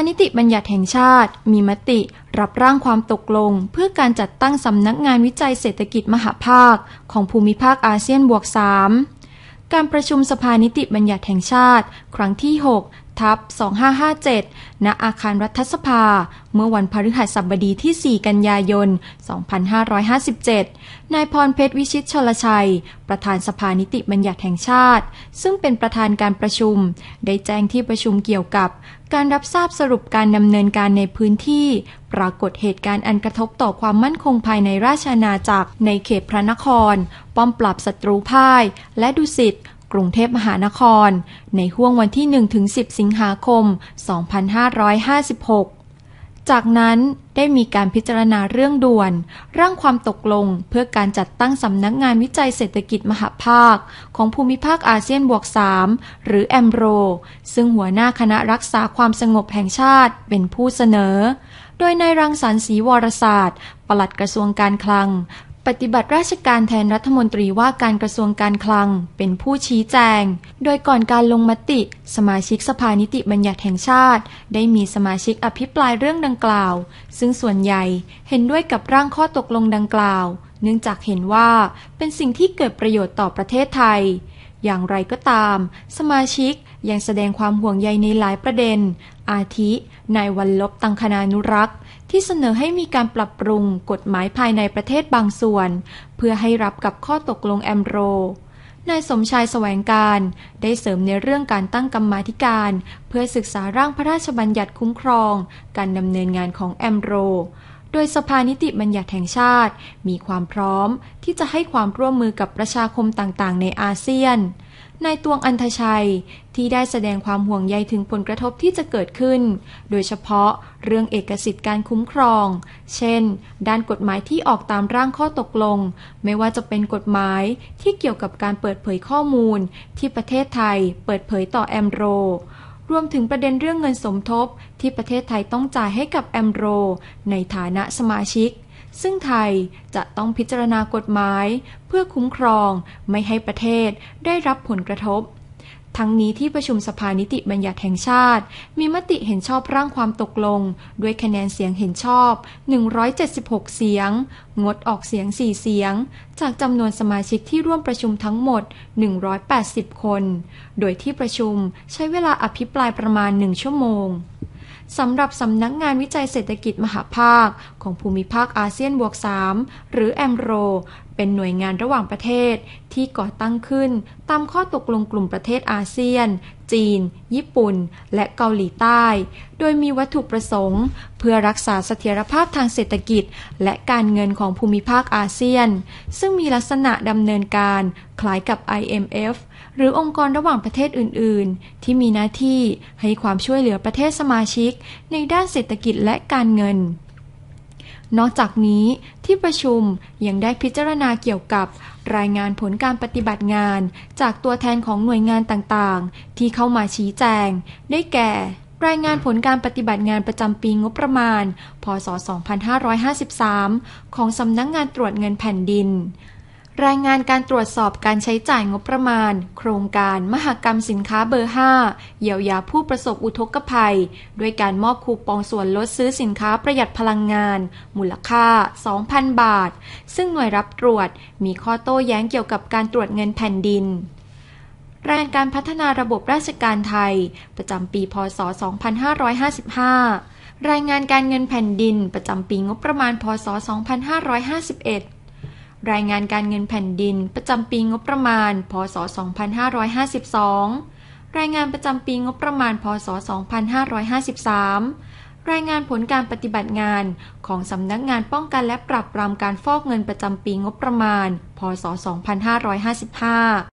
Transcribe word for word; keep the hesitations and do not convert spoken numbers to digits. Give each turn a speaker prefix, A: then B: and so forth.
A: นิติบัญญัติแห่งชาติมีมติรับร่างความตกลงเพื่อการจัดตั้งสำนักงานวิจัยเศรษฐกิจมหภาคของภูมิภาคอาเซียนบวกสามการประชุมสภานิติบัญญัติแห่งชาติครั้งที่หกทับสองพันห้าร้อยห้าสิบเจ็ดณอาคารรัฐสภาเมื่อวันพฤหัสบดีที่สี่กันยายนสองพันห้าร้อยห้าสิบเจ็ดนายพรเพชรวิชิตชลชัยประธานสภานิติบัญญัติแห่งชาติซึ่งเป็นประธานการประชุมได้แจ้งที่ประชุมเกี่ยวกับการรับทราบสรุปการดำเนินการในพื้นที่ปรากฏเหตุการณ์อันกระทบต่อความมั่นคงภายในราชอาณาจักรในเขตพระนครป้อมปราบศัตรูพ่ายและดุสิตกรุงเทพมหานครในห้วงวันที่หนึ่งถึงสิบสิงหาคมสองพันห้าร้อยห้าสิบหกจากนั้นได้มีการพิจารณาเรื่องด่วนร่างความตกลงเพื่อการจัดตั้งสำนักงานวิจัยเศรษฐกิจมหภาคของภูมิภาคอาเซียนบวกสามหรือแอมโรซึ่งหัวหน้าคณะรักษาความสงบแห่งชาติเป็นผู้เสนอโดยนายรังสรรค์ศรีวรศาสตร์ปลัดกระทรวงการคลังปฏิบัติราชการแทนรัฐมนตรีว่าการกระทรวงการคลังเป็นผู้ชี้แจงโดยก่อนการลงมติสมาชิกสภานิติบัญญัติแห่งชาติได้มีสมาชิกอภิปรายเรื่องดังกล่าวซึ่งส่วนใหญ่เห็นด้วยกับร่างข้อตกลงดังกล่าวเนื่องจากเห็นว่าเป็นสิ่งที่เกิดประโยชน์ต่อประเทศไทยอย่างไรก็ตามสมาชิกยังแสดงความห่วงใยในหลายประเด็นอาทินายวัลลบตังคณานุรักษ์ที่เสนอให้มีการปรับปรุงกฎหมายภายในประเทศบางส่วนเพื่อให้รับกับข้อตกลงแอมโรนายสมชายแสวงการได้เสริมในเรื่องการตั้งกรรมาธิการเพื่อศึกษาร่างพระราชบัญญัติคุ้มครองการดำเนินงานของแอมโรโดยสภานิติบัญญัติแห่งชาติมีความพร้อมที่จะให้ความร่วมมือกับประชาคมต่างๆในอาเซียนนายตวงอันธชัยที่ได้แสดงความห่วงใยถึงผลกระทบที่จะเกิดขึ้นโดยเฉพาะเรื่องเอกสิทธิการคุ้มครองเช่นด้านกฎหมายที่ออกตามร่างข้อตกลงไม่ว่าจะเป็นกฎหมายที่เกี่ยวกับการเปิดเผยข้อมูลที่ประเทศไทยเปิดเผยต่อแอมโรรวมถึงประเด็นเรื่องเงินสมทบที่ประเทศไทยต้องจ่ายให้กับแอมโรในฐานะสมาชิกซึ่งไทยจะต้องพิจารณากฎหมายเพื่อคุ้มครองไม่ให้ประเทศได้รับผลกระทบทั้งนี้ที่ประชุมสภานิติบัญญัติแห่งชาติมีมติเห็นชอบร่างความตกลงด้วยคะแนนเสียงเห็นชอบหนึ่งร้อยเจ็ดสิบหกเสียงงดออกเสียงสี่เสียงจากจำนวนสมาชิกที่ร่วมประชุมทั้งหมดหนึ่งร้อยแปดสิบคนโดยที่ประชุมใช้เวลาอภิปรายประมาณหนึ่งชั่วโมงสำหรับสำนักงานวิจัยเศรษฐกิจมหภาคของภูมิภาคอาเซียนบวกสามหรือแอมโรเป็นหน่วยงานระหว่างประเทศที่ก่อตั้งขึ้นตามข้อตกลงกลุ่มประเทศอาเซียนจีนญี่ปุ่นและเกาหลีใต้โดยมีวัตถุประสงค์เพื่อรักษาเสถียรภาพทางเศรษฐกิจและการเงินของภูมิภาคอาเซียนซึ่งมีลักษณะดำเนินการคล้ายกับ ไอ เอ็ม เอฟ หรือองค์กรระหว่างประเทศอื่นๆที่มีหน้าที่ให้ความช่วยเหลือประเทศสมาชิกในด้านเศรษฐกิจและการเงินนอกจากนี้ที่ประชุมยังได้พิจารณาเกี่ยวกับรายงานผลการปฏิบัติงานจากตัวแทนของหน่วยงานต่างๆที่เข้ามาชี้แจงได้แก่รายงานผลการปฏิบัติงานประจำปีงบประมาณพ.ศ. สองพันห้าร้อยห้าสิบสามของสำนักงานตรวจเงินแผ่นดินรายงานการตรวจสอบการใช้จ่ายงบประมาณโครงการมหกรรมสินค้าเบอร์ห้าเยียวยาผู้ประสบอุทกภัยด้วยการมอบคูปองส่วนลดซื้อสินค้าประหยัดพลังงานมูลค่า สองพัน บาทซึ่งหน่วยรับตรวจมีข้อโต้แย้งเกี่ยวกับการตรวจเงินแผ่นดินรายงานการพัฒนาระบบราชการไทยประจำปีพ.ศ. สองพันห้าร้อยห้าสิบห้ารายงานการเงินแผ่นดินประจำปีงบประมาณพ.ศ. สองพันห้าร้อยห้าสิบเอ็ดรายงานการเงินแผ่นดินประจำปีงบประมาณพ.ศ. สองพันห้าร้อยห้าสิบสองรายงานประจำปีงบประมาณพ.ศ. สองพันห้าร้อยห้าสิบสามรายงานผลการปฏิบัติงานของสำนักงานป้องกันและปราบปรามการฟอกเงินประจำปีงบประมาณพ.ศ. สองพันห้าร้อยห้าสิบห้า